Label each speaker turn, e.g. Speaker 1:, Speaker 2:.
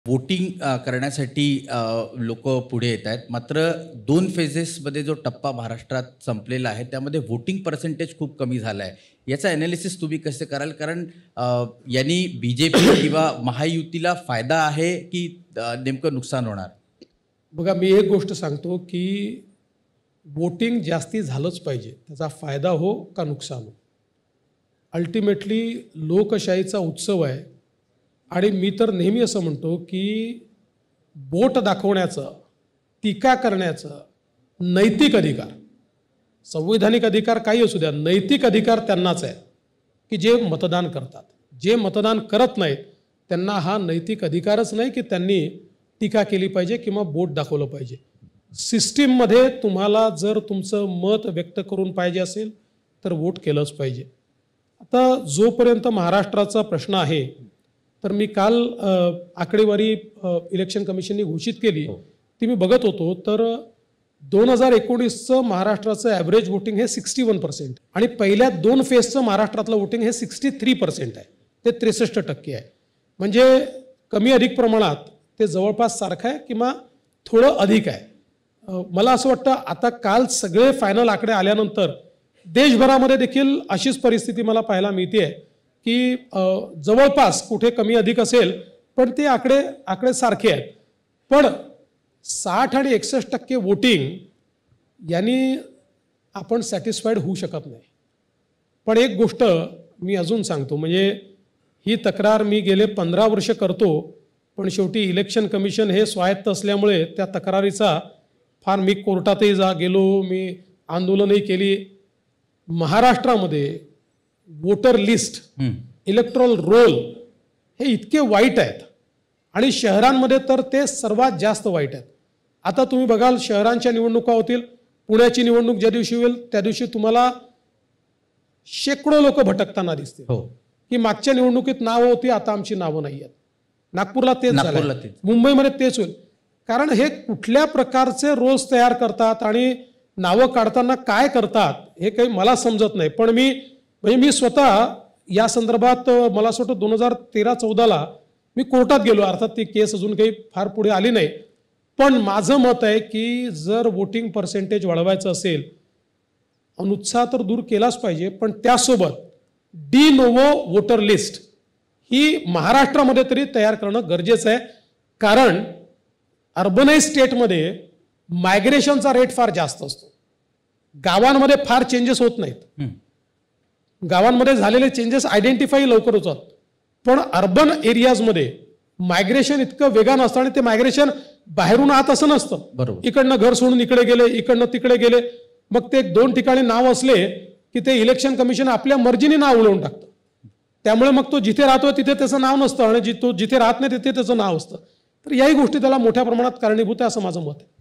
Speaker 1: Voting करण्यासाठी लोक पुढे येत आहेत. मात्र 2 फेजेसमध्ये जो टप्पा महाराष्ट्रात संपलेला आहे त्यामध्ये वोटिंग पर्सेंटेज खूप कमी झाला आहे. याचा ॲनालिसिस तुम्ही कसे कराल? कारण यांनी बीजेपी किंवा महायुतीला फायदा आहे की नेमकं नुकसान होणार?
Speaker 2: बघा, मी एक गोष्ट सांगतो की वोटिंग जास्ती झालंच पाहिजे, त्याचा फायदा हो का नुकसान हो. अल्टिमेटली लोकशाहीचा उत्सव आहे आणि मी तर नेहमी असं म्हणतो की बोट दाखवण्याचं, टीका करण्याचं नैतिक अधिकार, संवैधानिक अधिकार काही असू द्या, नैतिक अधिकार त्यांनाच आहे की जे मतदान करतात. जे मतदान करत नाहीत त्यांना हा नैतिक अधिकारच नाही की त्यांनी टीका केली पाहिजे किंवा बोट दाखवलं पाहिजे. सिस्टीममध्ये तुम्हाला जर तुमचं मत व्यक्त करून पाहिजे असेल तर वोट केलंच पाहिजे. आता जोपर्यंत महाराष्ट्राचा प्रश्न आहे, तर मी काल आकडेवारी इलेक्शन कमिशनने घोषित केली ती मी बघत होतो, तर 2019चं महाराष्ट्राचं ॲव्हरेज वोटिंग हे 61% आणि पहिल्या 2 फेजचं महाराष्ट्रातलं वोटिंग हे 63% आहे. ते 63% आहे. म्हणजे कमी अधिक प्रमाणात ते जवळपास सारखं आहे किंवा थोडं अधिक आहे. मला असं वाटतं आता काल सगळे फायनल आकडे आल्यानंतर देशभरामध्ये देखील अशीच परिस्थिती मला पाहायला मिळते आहे की जवळपास कुठे कमी अधिक असेल पण ते आकडे सारखे आहेत. पण 60 आणि 61% वोटिंग यांनी आपण सॅटिस्फाईड होऊ शकत नाही. पण एक गोष्ट मी अजून सांगतो, म्हणजे ही तक्रार मी गेले 15 वर्ष करतो, पण शेवटी इलेक्शन कमिशन हे स्वायत्त असल्यामुळे त्या तक्रारीचा फार मी कोर्टातही गेलो, मी आंदोलनही केली. महाराष्ट्रामध्ये वोटर लिस्ट, इलेक्ट्रॉल रोल हे इतके वाईट आहेत आणि शहरांमध्ये तर ते सर्वात जास्त वाईट आहेत. आता तुम्ही बघाल शहरांच्या निवडणुका होतील, पुण्याची निवडणूक ज्या दिवशी होईल त्या दिवशी तुम्हाला शेकडो लोक भटकताना दिसतील की मागच्या निवडणुकीत नावं होती, आता आमची नावं नाही आहेत. नागपूरला तेच झालं, मुंबईमध्ये तेच होईल. कारण हे कुठल्या प्रकारचे रोल्स तयार करतात आणि नावं काढताना काय करतात हे काही मला समजत नाही. पण मी स्वतः या संदर्भात मला असं वाटतं 2013-14ला मी कोर्टात गेलो. अर्थात ती केस अजून काही फार पुढे आली नाही. पण माझं मत आहे की जर वोटिंग पर्सेंटेज वाढवायचं असेल, अनुत्साह तर दूर केलाच पाहिजे, पण त्यासोबत डी नोवो वोटर लिस्ट ही महाराष्ट्रामध्ये तरी तयार करणं गरजेचं आहे. कारण अर्बनाइज स्टेटमध्ये मायग्रेशनचा रेट फार जास्त असतो. गावांमध्ये फार चेंजेस होत नाहीत. गावांमध्ये झालेले चेंजेस आयडेंटिफाई लवकर होतात. पण अर्बन एरियाजमध्ये मायग्रेशन इतकं वेगानं असतं आणि ते मायग्रेशन बाहेरून आत असं नसतं. इकडनं घर सोडून इकडे गेले, इकडनं तिकडे गेले, मग ते 2 ठिकाणी नाव असले की ते इलेक्शन कमिशन आपल्या मर्जीने नाव उडवून टाकतं. त्यामुळे मग तो जिथे राहतो तिथे त्याचं नाव नसतं आणि तो जिथे राहत नाही तिथे त्याचं नाव असतं. तर याही गोष्टी त्याला मोठ्या प्रमाणात कारणीभूत आहे असं माझं मत आहे.